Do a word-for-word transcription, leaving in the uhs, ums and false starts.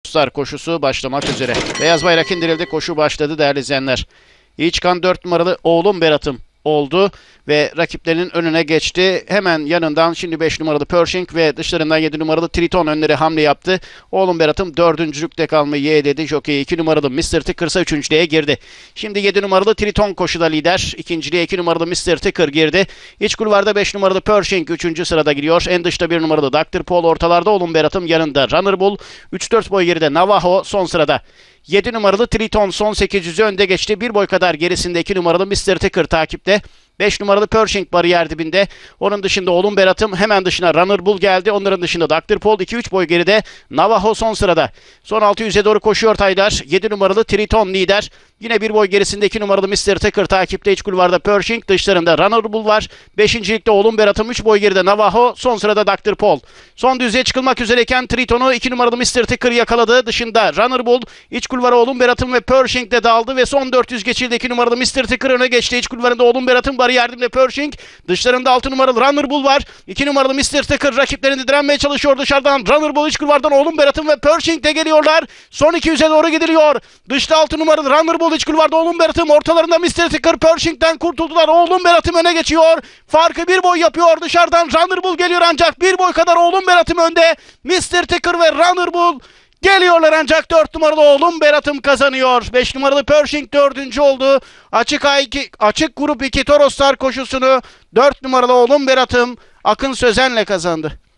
Toroslar koşusu başlamak üzere. Beyaz bayrak indirildi. Koşu başladı değerli izleyenler. İyi çıkan dört numaralı Oğlum Berat'ım oldu ve rakiplerinin önüne geçti. Hemen yanından şimdi beş numaralı Pershing ve dışlarından yedi numaralı Triton önleri hamle yaptı. Oğlum Berat'ım dördüncülükte kalmayı yeğledi. Jockey iki numaralı mister Ticker'sa üçüncülüğe girdi. Şimdi yedi numaralı Triton koşuda lider. İkinciliğe iki numaralı mister Ticker girdi. İç kulvarda beş numaralı Pershing üçüncü sırada gidiyor. En dışta bir numaralı doktor Paul, ortalarda Oğlum Berat'ım, yanında Runner Bull. üç dört boy geride Navajo son sırada. yedi numaralı Triton son sekiz yüzü önde geçti. Bir boy kadar gerisinde iki numaralı mister Ticker takipte. beş numaralı Pershing bariyer dibinde. Onun dışında Oğlum Berat'ım, hemen dışına Runner Bull geldi. Onların dışında doktor Paul iki üç boy geride. Navajo son sırada. Son altı yüze doğru koşuyor taylar. yedi numaralı Triton lider. Yine bir boy gerisinde iki numaralı mister Ticker takipte. İç kulvarda Pershing, dışlarında Runner Bull var. beşincilikte Oğlum Berat'ım, üç boy geride Navajo. Son sırada doktor Paul. Son düzlüğe çıkılmak üzereyken Triton'u iki numaralı mister Ticker yakaladı. Dışında Runner Bull. İç kulvara Oğlum Berat'ım ve Pershing de daldı ve son dört yüz geçildi. iki numaralı mister Ticker öne geçti. İç kulvarında Oğlum Berat'ım, bariyerdimle Pershing. Dışlarında altı numaralı Runner Bull var. iki numaralı mister Ticker rakiplerini direnmeye çalışıyor dışarıdan. Runner Bull iç kulvardan Oğlum Berat'ım ve Pershing de geliyorlar. Son iki yüze doğru gidiliyor. Dışta altı numaralı Runner Bull, iç kulvarda Oğlum Berat'ım, ortalarında mister Ticker. Pershing'den kurtuldular. Oğlum Berat'ım öne geçiyor. Farkı bir boy yapıyor. Dışarıdan Runner Bull geliyor ancak bir boy kadar Oğlum Berat'ım önde. mister Ticker ve Runner Bull geliyorlar ancak dört numaralı Oğlum Berat'ım kazanıyor. beş numaralı Pershing dördüncü oldu. Açık A iki, açık grup iki Toroslar koşusunu dört numaralı Oğlum Berat'ım Akın Sözen'le kazandı.